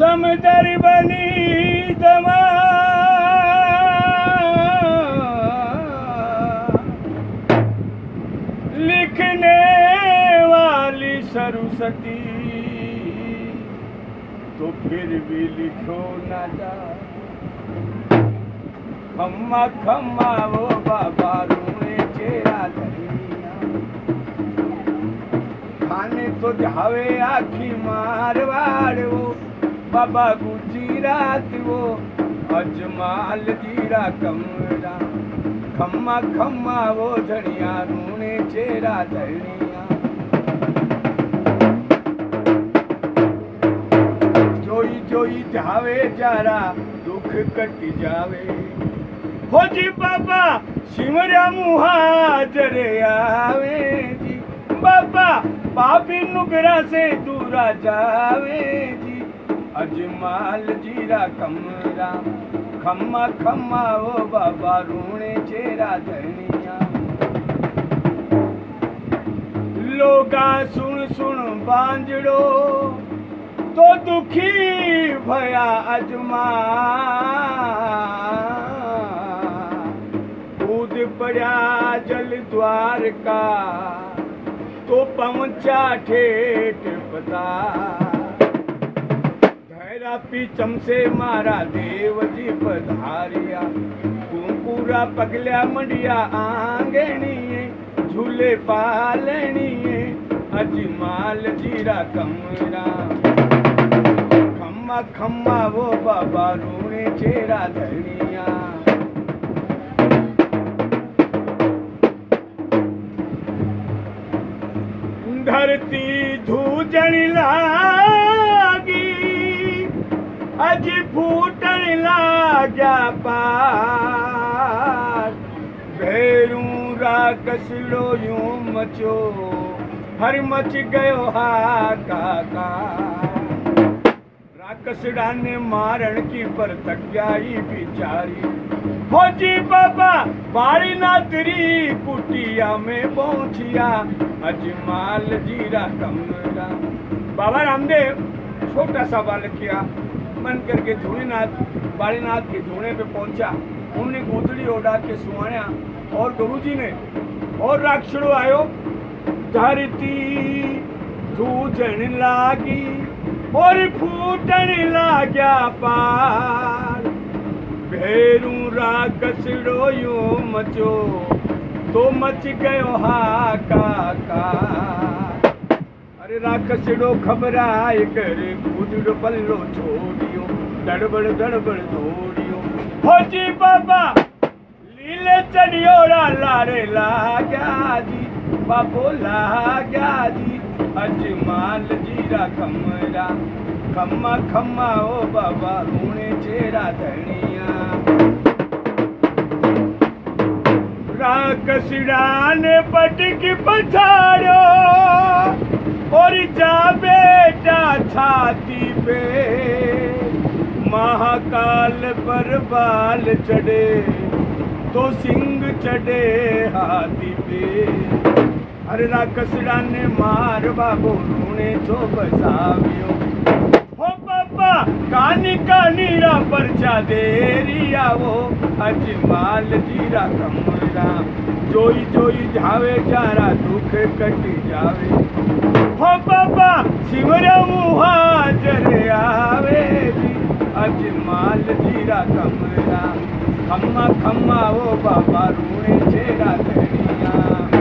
समदर बनी दमा लिखने वाली सरस्वती तो फिर भी लिखो ना जा। खम्मा खम्मा वो बाबा रूने चेरा धनिया खाने तो जावे आखी मारवाड़ वो बाबा गुजरात वो अजमाल जीरा कमरा। खम्मा खम्मा वो धनिया रूने चेरा धनिया जोई जोई जावे जारा दुख कट जावे हो जी बाबा सिमरिया मुहाजर आवे जी। बाबा पापी नुगरा से दूरा जावे जी। अजमाल जीरा कमरा खम्मा खम्मा वो बाबा रूने चेरा धनिया। लोगा सुन सुन बांजड़ो तो दुखी भया अजमा कूद पड़ा जल द्वार का तो पहुंचा ठेठ पता। धैरा पीछम से मारा देव जी पधारिया कुंकुरा पगल्या मंडिया आंगणी झूले पालनी अजमाल जीरा कमरा। खम्मा खम्मा वो बाबा रूने चेरा धनिया। धरती धूजण लागी अज फूटण लाग्या पार। भेरू राकसड़ो यूं मचो हर मच गयो हाहाकार। राकसड़ा ने मारण की पर तक्याई बिचारी हो जी बाबा बारी नातरी कुटिया में पहुंचिया अजमाल जीरा कमरा। बाबा रामदेव छोटा सा बालक किया मन करके धूणीनाथ बारीनाथ के धूणे पे पहुंचा। उन्होंने गोदड़ी ओढ़ा के सुहाया और गुरुजी ने और राक्षड़ो आयो। धरती धूजण लागी और फूटण लाग्या पार। भेरू राकसड़ो यूं मचो तो मच गयो हाहाकार। अरे राकसड़ो घबराए कर कूदड़ो पल्लो छोड़ियो दड़बड़ दड़बड़ दौड़ियो हो जी बाबा लीले चढ़ियो लारे लाग्या जी। बाबो लाग्या जी अजमाल जीरा कमरा। खम्मा खम्मा ओ बाबा रूने चेरा धनिया। राकसड़ा ने पटक पछाड़ो और जा बेटा छाती पे। महाकाल पर बाल चढ़े तो सिंह चढ़े हाथी पे। अरे राकसड़ा ने मार बाबो रूने छो बसावियो हो बाबा कानी कानी रा परचा देरिया वो अजमाल जीरा कमरा। जोई जोई जावे जारा दुख कट जावे हो बाबा सिमरिया मुहाजर आवे जी। अजमाल जीरा कमरा। खम्मा खम्मा वो बाबा रूने चेरा धनिया।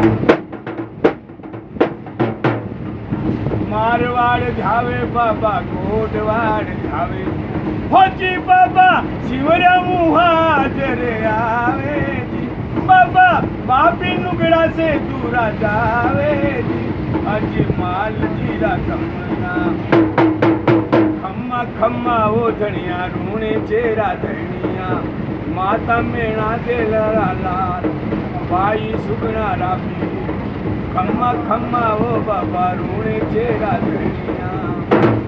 मारवाड़ जावे बाबा गोडवाड़ जावे हो जी बाबा सिमरिया मुहाजर आवे जी। बाबा बापी नुगड़ा से दूरा जावे जी। अजमाल जीरा कमरा। खम्मा खम्मा वो धनिया रूने चेरा धनिया। माता मेणा दे लाल बाई सुगना राबी। खम्मा खम्मा वो बाबा रूने चेरा धनिया।